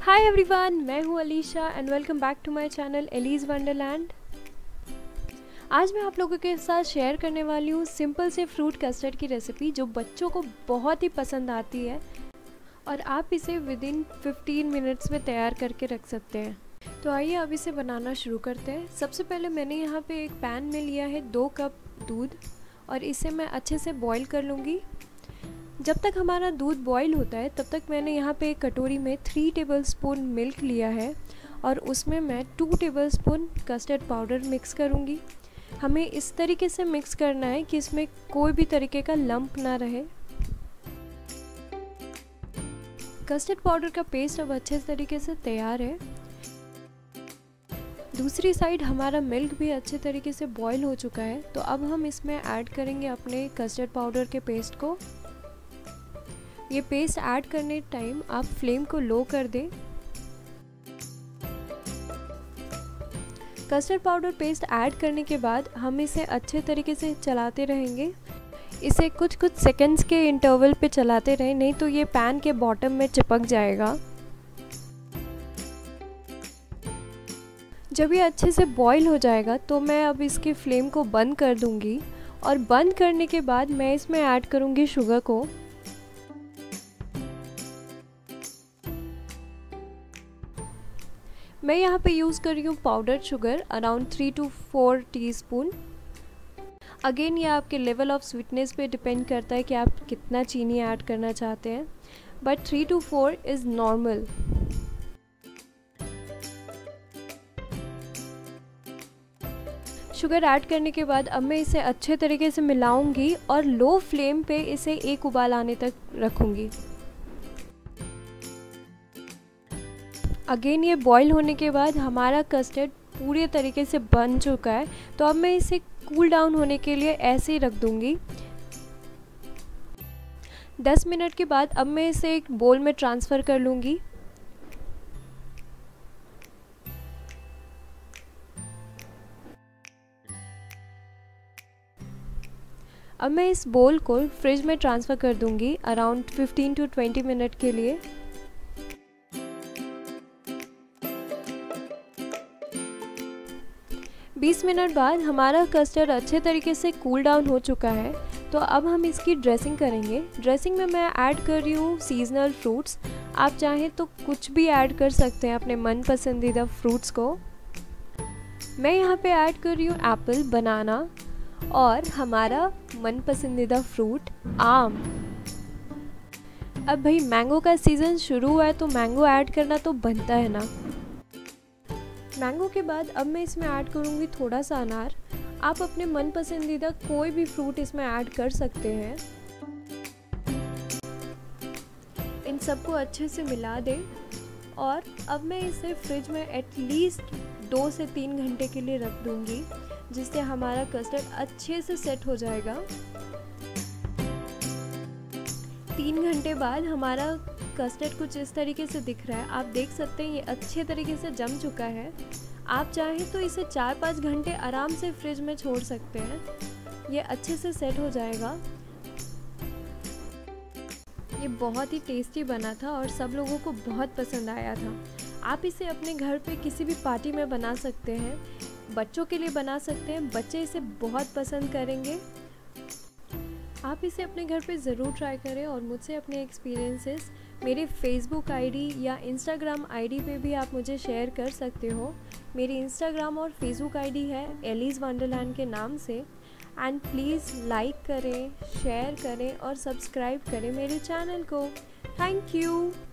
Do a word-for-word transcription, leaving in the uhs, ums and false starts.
हाय everyone, मैं हूँ Alisha and welcome back to my channel Allie's wonderland. आज मैं आप लोगों के साथ शेयर करने वाली हूँ सिंपल से फ्रूट कस्टर्ड की रेसिपी जो बच्चों को बहुत ही पसंद आती है और आप इसे विद इन फिफ्टीन मिनट्स में तैयार करके रख सकते हैं। तो आइए अब इसे बनाना शुरू करते हैं। सबसे पहले मैंने यहाँ पे एक पैन में लिया है दो कप दूध और इसे मैं अच्छे से बॉईल कर लूँगी। जब तक हमारा दूध बॉईल होता है तब तक मैंने यहाँ पे एक कटोरी में थ्री टेबलस्पून मिल्क लिया है और उसमें मैं two tablespoon custard powder mix करूँगी। हमें इस तरीके से मिक्स करना है कि इसमें कोई भी तरीके का लंप ना रहे। कस्टर्ड पाउडर का पेस्ट अब अच्छे तरीके से तैयार है। दूसरी साइड हमारा मिल्क भी अच्छे तरीके से बॉईल हो चुका है, तो अब हम इसमें ऐड करेंगे अपने कस्टर्ड पाउडर के पेस्ट को। ये पेस्ट ऐड करने टाइम आप फ्लेम को लो कर दें। कस्टर्ड पाउडर पेस्ट ऐड करने के बाद हम इसे अच्छे तरीके से चलाते रहेंगे। इसे कुछ कुछ सेकंड्स के इंटरवल पे चलाते रहें, नहीं तो ये पैन के बॉटम में चिपक जाएगा। जब ये अच्छे से बॉईल हो जाएगा तो मैं अब इसकी फ्लेम को बंद कर दूंगी और बंद करने के बाद मैं इसमें ऐड करूंगी शुगर को। मैं यहाँ पे यूज़ कर रही हूँ powder sugar around three two four teaspoon. Again ये आपके लेवल ऑफ स्वीटनेस पे डिपेंड करता है कि आप कितना चीनी ऐड करना चाहते हैं, but three two four is normal. Sugar add करने के बाद अब मैं इसे अच्छे तरीके से मिलाऊंगी और लो फ्लेम पे इसे एक उबाल आने तक रखूंगी। अगेन ये बॉईल होने के बाद हमारा कस्टर्ड पूरे तरीके से बन चुका है, तो अब मैं इसे कूल डाउन होने के लिए ऐसे ही रख दूंगी। दस मिनट के बाद अब मैं इसे एक बोल में ट्रांसफ़र कर लूँगी। अब मैं इस बोल को फ्रिज में ट्रांसफ़र कर दूंगी around fifteen to twenty minute के लिए। बीस मिनट बाद हमारा कस्टर्ड अच्छे तरीके से कूल डाउन हो चुका है, तो अब हम इसकी ड्रेसिंग करेंगे। ड्रेसिंग में मैं ऐड कर रही हूँ सीजनल फ्रूट्स। आप चाहें तो कुछ भी ऐड कर सकते हैं अपने मन पसंदीदा फ्रूट्स को। मैं यहाँ पे ऐड कर रही हूँ एप्पल, बनाना और हमारा मन पसंदीदा फ्रूट आम। अब भाई मैंगो का सीज़न शुरू हुआ है तो मैंगो ऐड करना तो बनता है ना। मैंगो के बाद अब मैं इसमें ऐड करूँगी थोड़ा सा अनार। आप अपने मन पसंदीदा कोई भी फ्रूट इसमें ऐड कर सकते हैं। इन सबको अच्छे से मिला दें और अब मैं इसे फ्रिज में एटलीस्ट दो से तीन घंटे के लिए रख दूँगी, जिससे हमारा कस्टर्ड अच्छे से सेट हो जाएगा। तीन घंटे बाद हमारा कस्टर्ड कुछ इस तरीके से दिख रहा है। आप देख सकते हैं ये अच्छे तरीके से जम चुका है। आप चाहें तो इसे चार पाँच घंटे आराम से फ्रिज में छोड़ सकते हैं, ये अच्छे से सेट हो जाएगा। ये बहुत ही टेस्टी बना था और सब लोगों को बहुत पसंद आया था। आप इसे अपने घर पे किसी भी पार्टी में बना सकते हैं, बच्चों के लिए बना सकते हैं, बच्चे इसे बहुत पसंद करेंगे। आप इसे अपने घर पे ज़रूर ट्राई करें और मुझसे अपने एक्सपीरियंसेस मेरे फेसबुक आईडी या इंस्टाग्राम आईडी पे भी आप मुझे शेयर कर सकते हो। मेरी इंस्टाग्राम और फेसबुक आईडी है एलीज वंडरलैंड के नाम से। एंड प्लीज़ लाइक करें, शेयर करें और सब्सक्राइब करें मेरे चैनल को। Thank you.